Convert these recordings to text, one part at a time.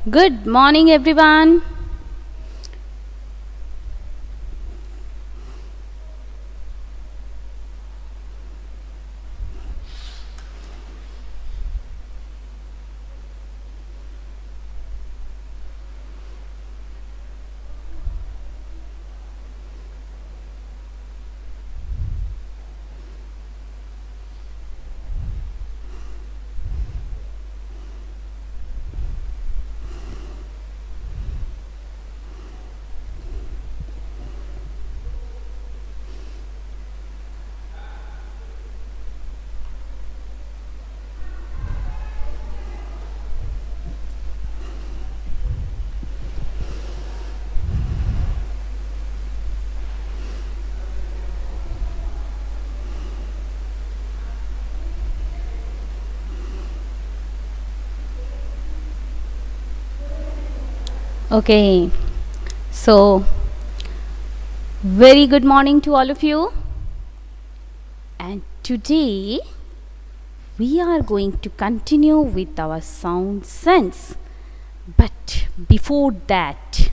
Good morning, everyone. Okay, so very good morning to all of you. And today we are going to continue with our sound sense. But before that,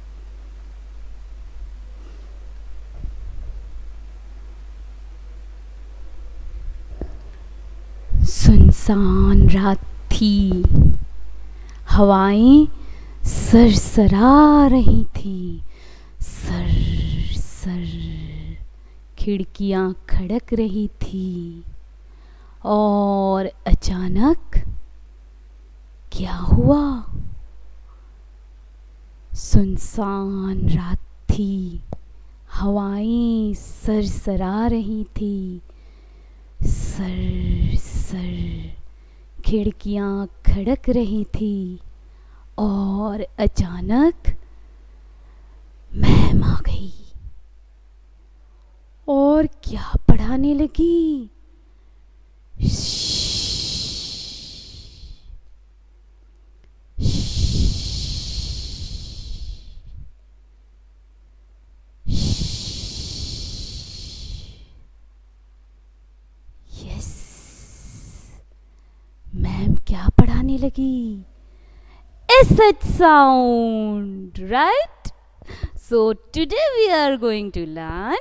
सुनसान रात थी, हवाएं सरसरा रही थी, sir sir खिड़कियां खड़क रही थी और अचानक क्या हुआ? सुनसान रात थी, हवाएं सरसरा रही थी, सर सर खिड़कियां खड़क रही थी और अचानक मैम आ गई और क्या पढ़ाने लगी? यस, मैम क्या पढ़ाने लगी? SH sound, right? So today we are going to learn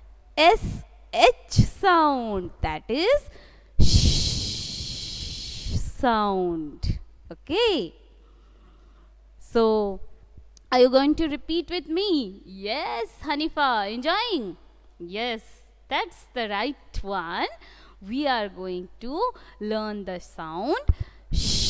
SH sound, that is sh sound. Okay. So are you going to repeat with me? Yes, Hanifa, enjoying? Yes, that's the right one. We are going to learn the sound sh.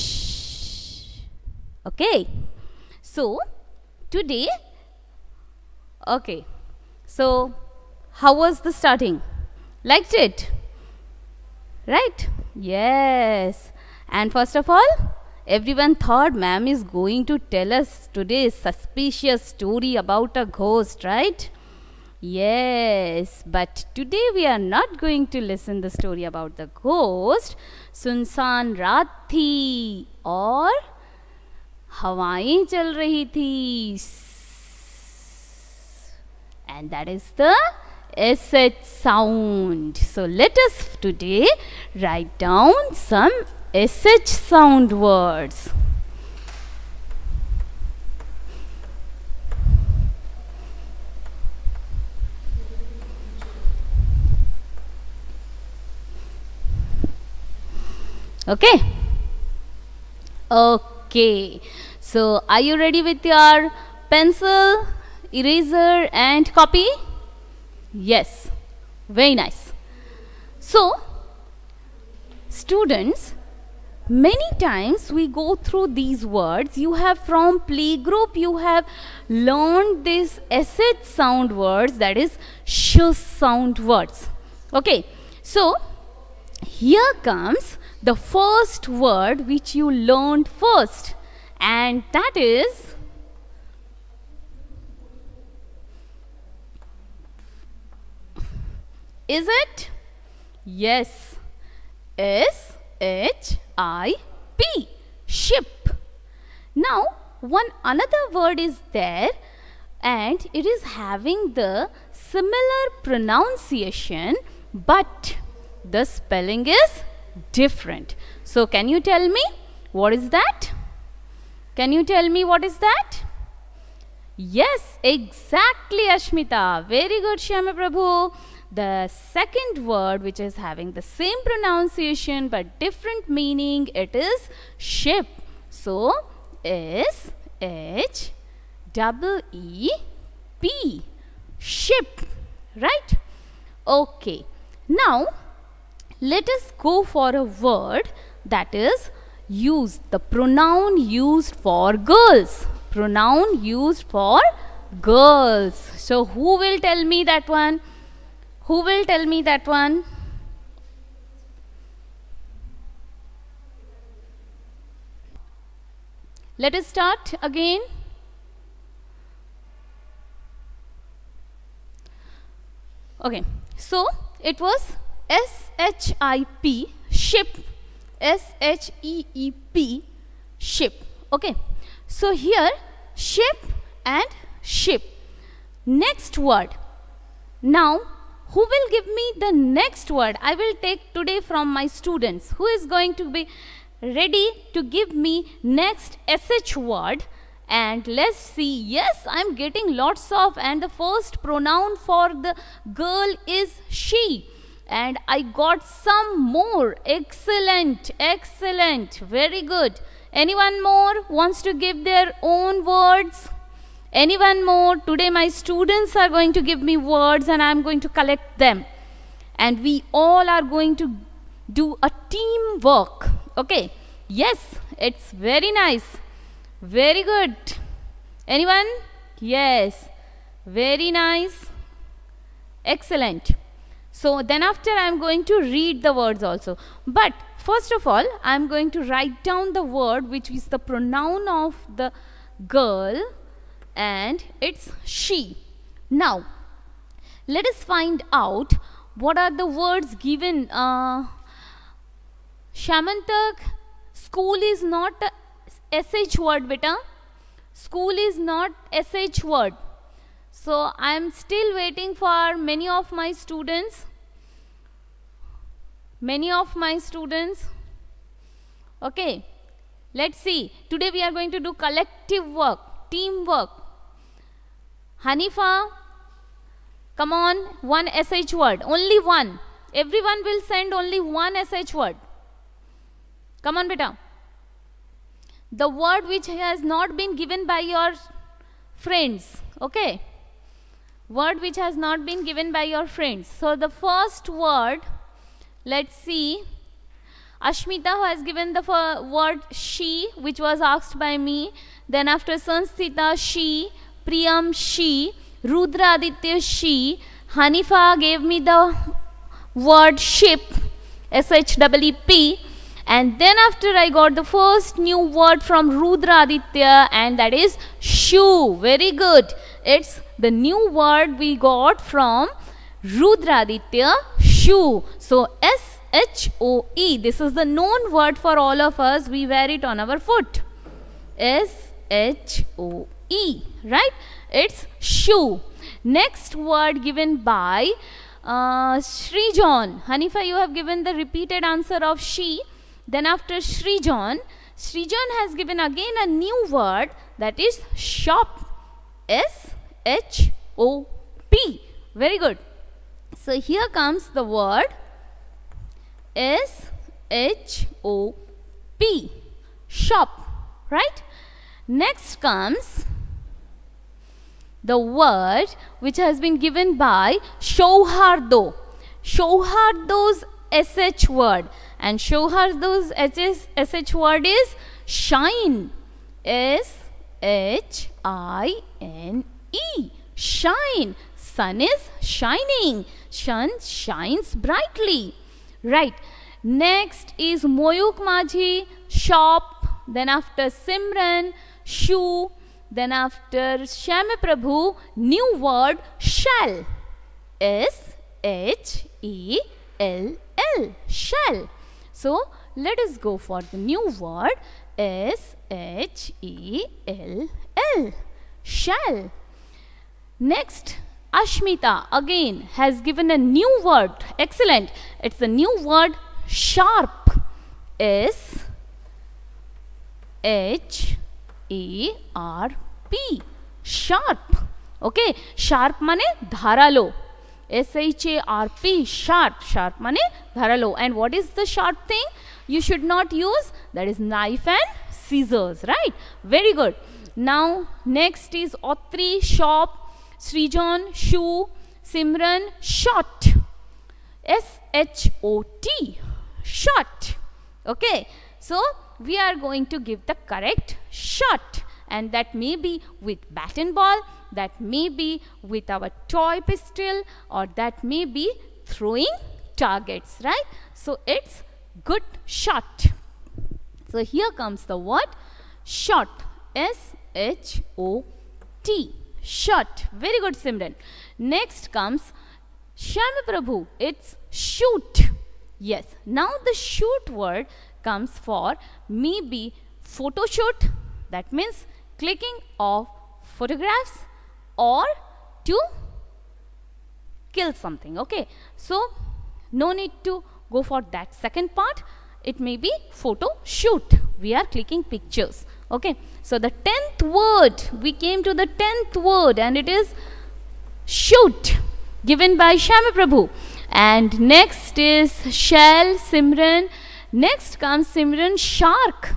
Okay, so today, okay, so how was the starting? Liked it? Right? Yes. And first of all, everyone thought ma'am is going to tell us today's suspicious story about a ghost, right? Yes, but today we are not going to listen the story about the ghost. सुनसान रात थी और हवाएं चल रही थी, and that is the SH sound. So let us today write down some SH sound words. Okay? Okay. So are you ready with your pencil, eraser and copy? Yes. Very nice. So students, many times we go through these words. You have from playgroup, you have learned this SH sound words, that is sh sound words. Okay. So here comes the first word which you learned first, and that is it? Yes, S-H-I-P, ship. Now one another word is there and it is having the similar pronunciation, but the spelling is different. So can you tell me what is that? Can you tell me what is that? Yes, exactly, Ashmita. Very good, Shyama Prabhu. The second word which is having the same pronunciation but different meaning, it is ship. So, S-H-E-E-P. Ship. Right? Okay. Now, let us go for a word that is used, the pronoun used for girls. Pronoun used for girls. So, who will tell me that one? Who will tell me that one? Let us start again. Okay, so it was S-H-I-P, ship, S-H-E-E-P, ship. Okay, so here ship and ship. Next word. Now, who will give me the next word? I will take today from my students. Who is going to be ready to give me next SH word? And let's see. Yes, I am getting lots of, and the first pronoun for the girl is she. And I got some more. Excellent, excellent, very good. Anyone more wants to give their own words? Anyone more? Today my students are going to give me words and I am going to collect them. And we all are going to do a teamwork. Okay. Yes, it's very nice. Very good. Anyone? Yes. Very nice. Excellent. So then after I am going to read the words also. But first of all, I am going to write down the word which is the pronoun of the girl, and it's she. Now, let us find out what are the words given. Shamantak, school is not a SH word, beta. School is not SH word. So, I am still waiting for many of my students. Okay, let's see. Today we are going to do collective work, teamwork. Hanifa, come on, one SH word, only one. Everyone will send only one SH word. Come on, beta. The word which has not been given by your friends, okay? Word which has not been given by your friends. So, the first word, let's see. Ashmita, who has given the word she, which was asked by me. Then after Sanstita, she. Priyam, she. Rudra Aditya, she. Hanifa gave me the word ship, S-H-E-E-P. And then after I got the first new word from Rudra Aditya, and that is shoe. Very good. It's the new word we got from Rudra Aditya, shoe. So S-H-O-E. This is the known word for all of us. We wear it on our foot. S-H-O-E. Right? It's shoe. Next word given by Srijan. Hanifa, you have given the repeated answer of she. Then after Srijan, Srijan has given again a new word, that is shop. S-H-O-P. Very good. So here comes the word S-H-O-P. Shop. Right? Next comes the word which has been given by Shauhardo. Shauhardo's SH word. And Shauhardo's SH word is shine. S-H-I-N-E. Shine. Sun is shining. Sun shines brightly. Right. Next is Moyuk Majhi, shop. Then after Simran, shoe. Then after Shyama Prabhu, new word shall. S-H-E-L-L. Shall. So, let us go for the new word S-H-E-L-L. Shall. Next, Ashmita again has given a new word. Excellent. It's the new word sharp. S-H-A-R-P. Sharp. Okay, sharp mane dharalo. SHARP, sharp. Sharp mane dharalo. And what is the sharp thing you should not use? That is knife and scissors, right? Very good. Now next is Otri, shop. Srijan, shoe. Simran, shot. SHOT, shot. Okay, so we are going to give the correct shot, and that may be with bat and ball, that may be with our toy pistol, or that may be throwing targets, right? So it's good shot. So here comes the word shot. SHOT, shot. Very good, Simran. Next comes Shyama Prabhu. It's shoot. Yes. Now the shoot word comes for maybe photo shoot. That means clicking of photographs or to kill something. Okay. So no need to go for that second part. It may be photo shoot. We are clicking pictures. Okay. So the 10th word, we came to the 10th word, and it is shoot, given by Shyama Prabhu. And next is shell, Simran. Next comes Simran, shark.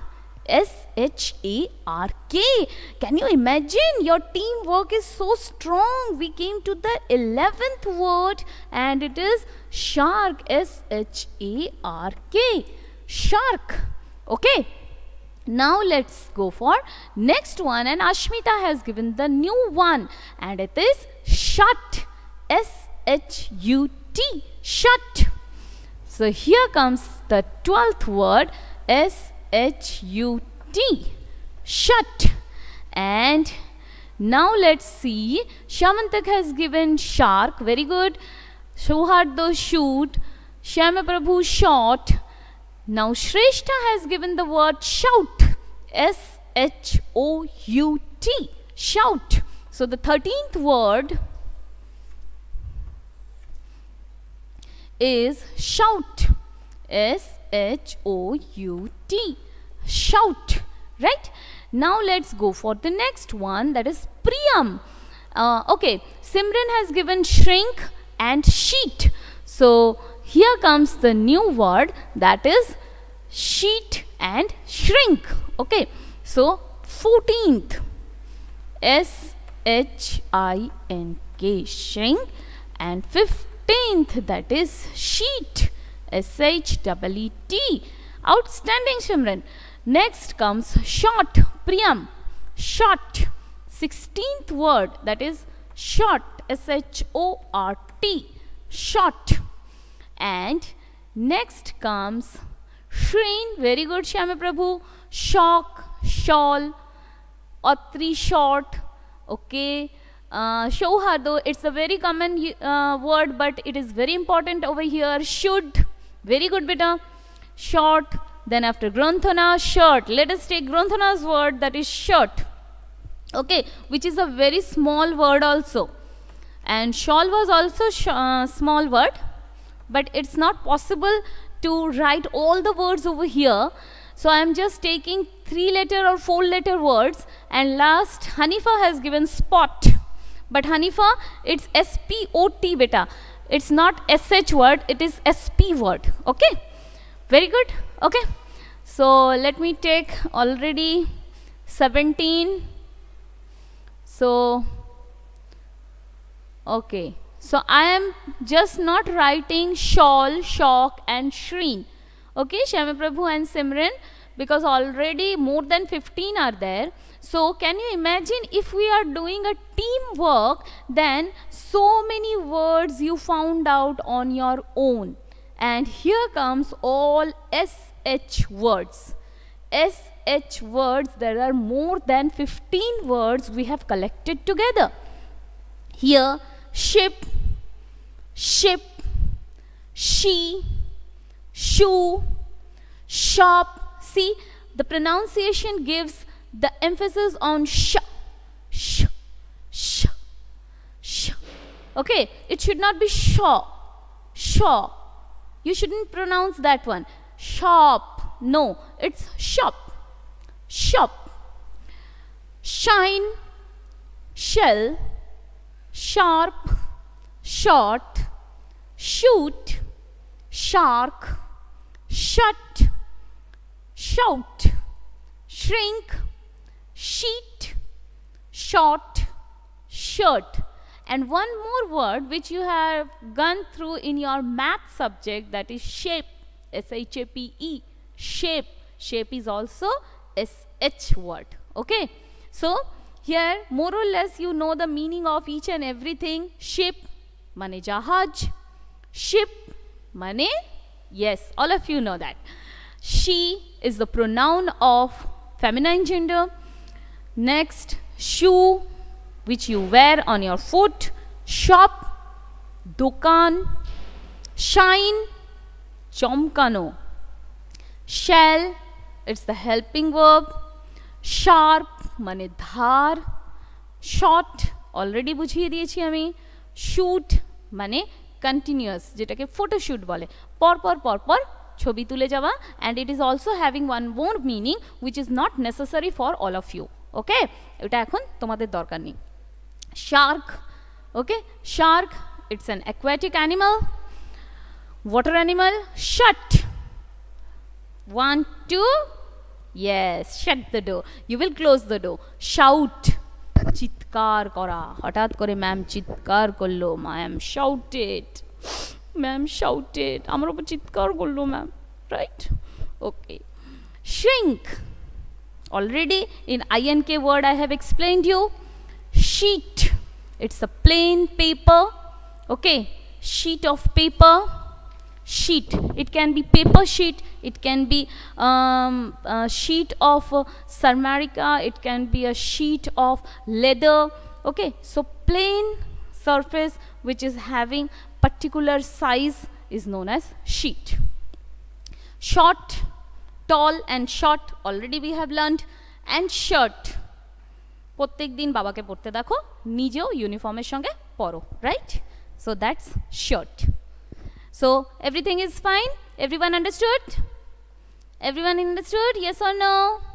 SHARK. Can you imagine? Your teamwork is so strong. We came to the 11th word, and it is shark. SHARK. Shark. Okay. Now let's go for next one, and Ashmita has given the new one, and it is shut. SHUT, shut. So here comes the 12th word, SHUT, shut. And now let's see, Shamantak has given shark, very good. Shohardo, shoot. Shyama Prabhu, shot. Now Shrestha has given the word shout. SHOUT, shout. So the 13th word is shout. SHOUT, shout. Right? Now let's go for the next one, that is Priyam. Okay, Simran has given shrink and sheet. So here comes the new word, that is sheet and shrink. Okay, so 14th, SHINK, shrink, and 15th, that is sheet, SHEET. Outstanding, Simran. Next comes short, Priyam, short. 16th word, that is short, SHORT, short. And next comes Shreen, very good, Shyama Prabhu, shock, shawl, Otri, short. Okay, Shohardo, it's a very common word, but it is very important over here. Should, very good, beta. Short. Then after Granthana, shirt. Let us take Granthana's word, that is shirt. Okay, which is a very small word also. And shawl was also small word, but it's not possible to write all the words over here. So I am just taking 3-letter or 4-letter words, and last Hanifa has given spot. But Hanifa, it's SPOT, beta. It's not SH word, it is SP word. Okay, very good. Okay, so let me take already 17. So okay, so I am just not writing shawl, shock and shreen. Okay, Shyama Prabhu and Simran, because already more than 15 are there. So can you imagine if we are doing a teamwork, then so many words you found out on your own. And here comes all SH words. SH words, there are more than 15 words we have collected together. Here, ship, ship, she, shoe, shop. See, the pronunciation gives the emphasis on sh, sh, sh, sh. Okay, it should not be shaw, shaw. You shouldn't pronounce that one. Shop. No, it's shop. Shop. shine, shell, sharp, short, shoot, shark, shut, shout, shrink, sheet, short, shirt. And one more word which you have gone through in your math subject, that is shape, S-H-A-P-E, shape. Shape is also S-H word, okay. So here more or less you know the meaning of each and everything. Ship mane jahaj, ship mane, yes, all of you know that. She is the pronoun of feminine gender. Next, shoe, which you wear on your foot. Shop, dokan. Shine, chomkano. Shell, it's the helping verb. Sharp mane dhar. Short already বুঝিয়ে দিয়েছি আমি. Shoot মানে continuous, যেটাকে photoshoot বলে, পরপর পরপর ছবি তুলে যাওয়া. And it is also having one more meaning which is not necessary for all of you. Okay, এটা এখন তোমাদের দরকার নেই. Shark, okay, shark, it's an aquatic animal. Water animal. Shut, 1 2, yes, shut the door, you will close the door. Shout, চিৎকার করা, হঠাৎ করে ma'am চিৎকার করলো, ম্যাম shouted, ম্যাম shouted, আমার উপর চিৎকার করলো ma'am, right? Okay. Shrink, already in ink word I have explained you. Sheet, it's a plain paper, okay, sheet of paper. Sheet, it can be paper sheet, it can be a sheet of Sarmarica, it can be a sheet of leather, okay. So plain surface which is having particular size is known as sheet. Short, tall and short, already we have learned. And shirt, প্রত্যেক দিন বাবাকে পড়তে দেখো, নিজেও ইউনিফর্মের সঙ্গে পরো, right? So that's shirt. So everything is fine? Everyone understood? Everyone understood? Yes or no?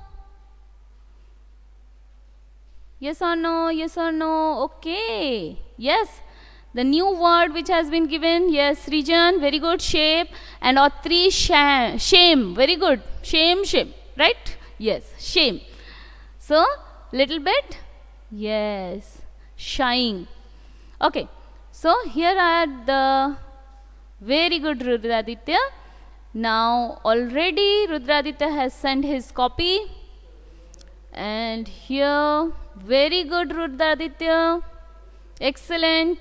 Yes or no? Yes or no? Okay. Yes. The new word which has been given. Yes, region. Very good. Shape. And or 3, shame. Very good. Shame, shame. Right? Yes. Shame. So little bit. Yes. Shine. Okay. So here are the very good Rudraditya. Now already Rudraditya has sent his copy. And here, very good Rudraditya. Excellent.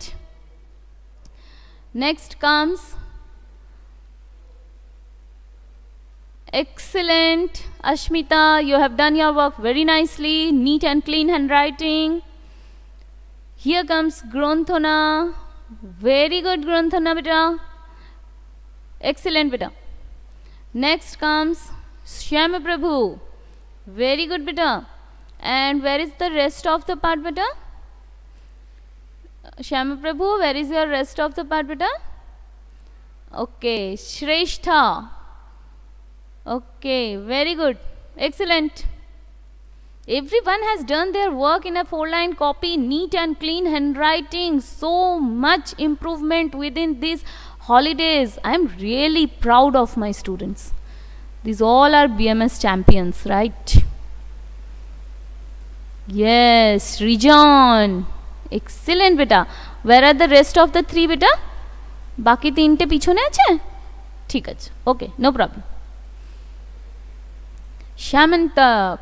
Next comes, excellent Ashmita, you have done your work very nicely, neat and clean handwriting. Here comes Granthana. Very good Granthana beta. Excellent beta. Next comes Shyama Prabhu. Very good beta. And where is the rest of the part beta? Shyama Prabhu, where is your rest of the part beta? Okay, Shrestha. Okay, very good. Excellent. Everyone has done their work in a 4-line copy, neat and clean handwriting. So much improvement within these holidays. I am really proud of my students. These all are BMS champions, right? Yes, Rijan. Excellent beta. Where are the rest of the 3 beta? Baki 3 pichone ache? Thik ache. Okay, no problem. Shamantak.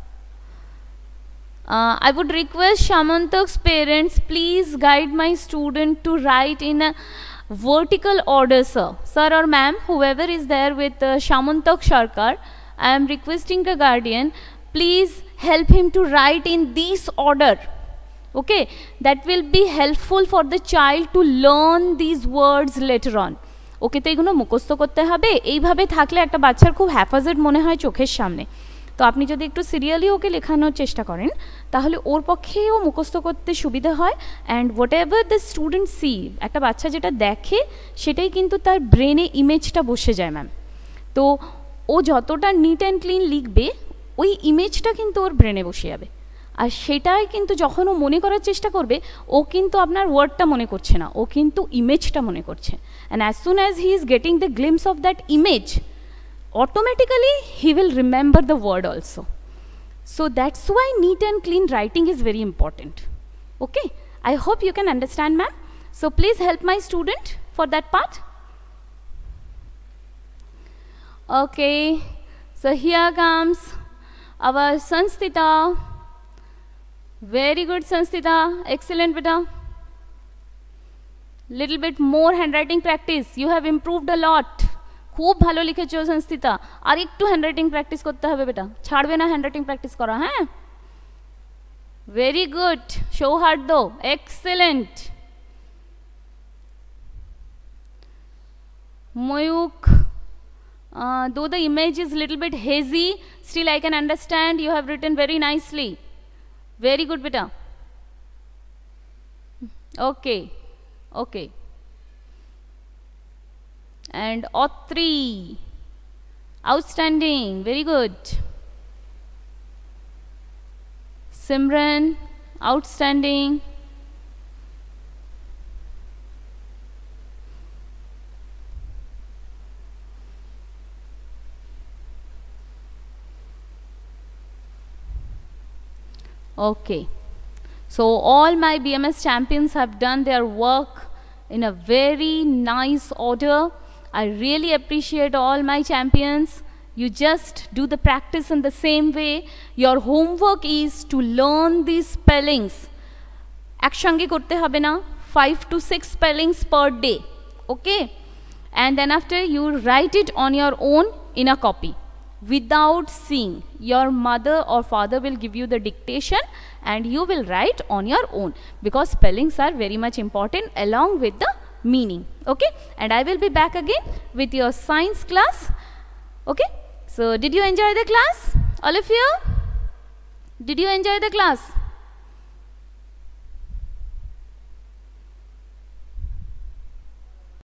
I would request Shamantak's parents, please guide my student to write in a vertical order, sir. Sir or ma'am, whoever is there with Shamantak Sharkar, I am requesting a guardian, please help him to write in this order. Okay, that will be helpful for the child to learn these words later on. Okay, তো এগুলো মুখস্থ করতে হবে, এইভাবে থাকলে একটা বাচ্চার খুব হ্যাফাজেড মনে হয় চোখের সামনে। তো আপনি যদি একটু সিরিয়ালি ওকে লেখানোর চেষ্টা করেন তাহলে ওর পক্ষেও মুখস্থ করতে সুবিধা হয়। And whatever the student see, একটা বাচ্চা যেটা দেখে সেটাই কিন্তু তার ব্রেনে ইমেজটা বসে যায় ম্যাম। তো ও যতটা নিট অ্যান্ড ক্লিন লিখবে ওই ইমেজটা কিন্তু ওর ব্রেনে বসে যাবে। আর সেটাই কিন্তু যখন ও মনে করার চেষ্টা করবে ও কিন্তু আপনার ওয়ার্ডটা মনে করছে না, ও কিন্তু ইমেজটা মনে করছে। And as soon as he is getting the glimpse of that image, automatically he will remember the word also. So that's why neat and clean writing is very important. Okay, I hope you can understand, ma'am. So please help my student for that part. Okay, so here comes our Sanstita. Very good, Sanstita, excellent beta. Little bit more handwriting practice, you have improved a lot. খুব ভালো লিখেছো সংস্থিতা, আর একটু handwriting practice করতে হবে বেটা, ছাড়বে না handwriting practice করা। হ্যাঁ, very good Souhardya, excellent. Mayuk, though the image is little bit hazy, still I can understand you have written very nicely. Very good beta. Okay, okay. And Otri, outstanding, very good. Simran, outstanding. Okay, so all my BMS champions have done their work in a very nice order. I really appreciate all my champions. You just do the practice in the same way. Your homework is to learn these spellings. Eksange korte hobe na, 5 to 6 spellings per day. Okay? And then after you write it on your own in a copy without seeing. Your mother or father will give you the dictation and you will write on your own, because spellings are very much important along with the meaning. Okay, and I will be back again with your science class. Okay, so did you enjoy the class, all of you? Did you enjoy the class?